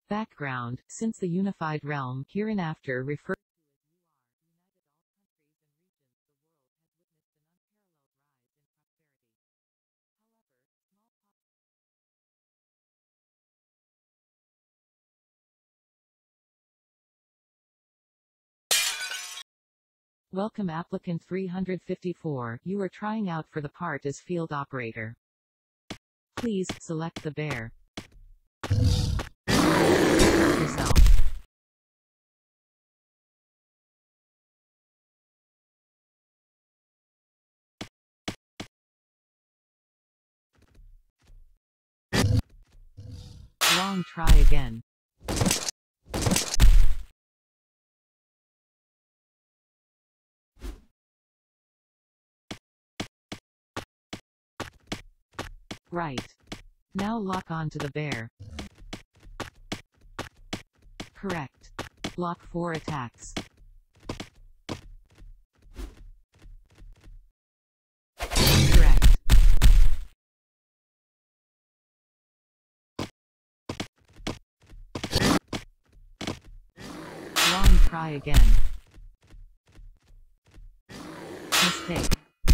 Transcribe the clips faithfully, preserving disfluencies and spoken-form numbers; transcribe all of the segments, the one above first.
Background: since the unified realm, hereinafter referred Welcome applicant three hundred fifty-four, you are trying out for the part as field operator. Please, select the bear. Yourself. Wrong, try again. Right. Now lock on to the bear. Correct. Lock four attacks. Incorrect. Wrong, try again. Mistake.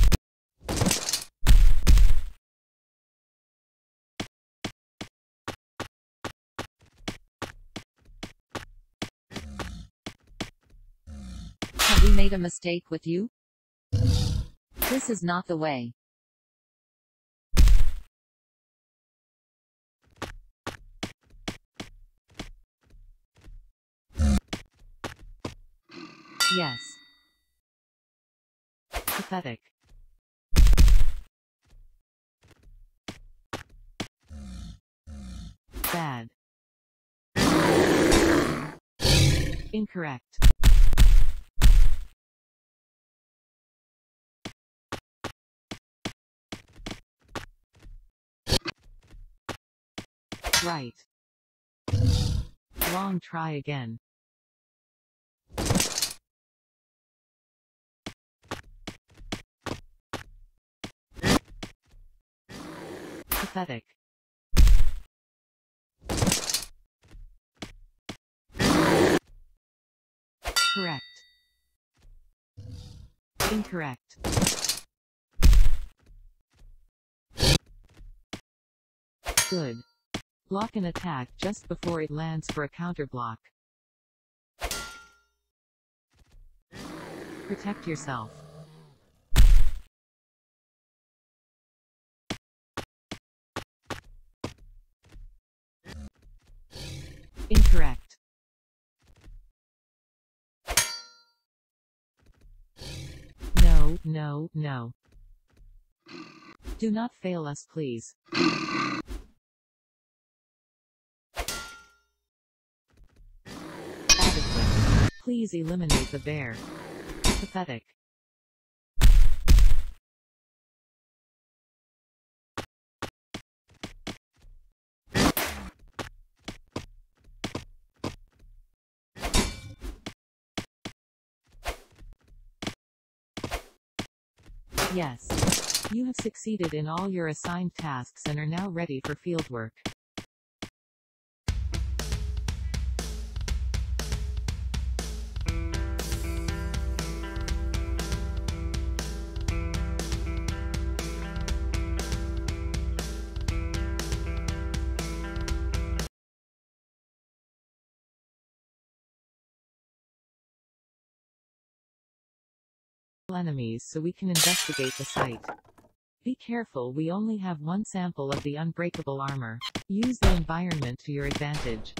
Have we made a mistake with you? This is not the way. Yes. Pathetic. Bad. Incorrect. Right. Wrong, try again. Pathetic. Correct. Incorrect. Good. Block an attack just before it lands for a counterblock. Protect yourself. Incorrect. No, no, no. Do not fail us, please. Adequate. Please eliminate the bear. Pathetic. Yes. You have succeeded in all your assigned tasks and are now ready for fieldwork. Enemies so we can investigate the site. Be careful, we only have one sample of the unbreakable armor. Use the environment to your advantage.